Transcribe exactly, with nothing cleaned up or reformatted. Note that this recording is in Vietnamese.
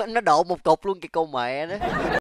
nó độ một cục luôn kìa con mẹ đó.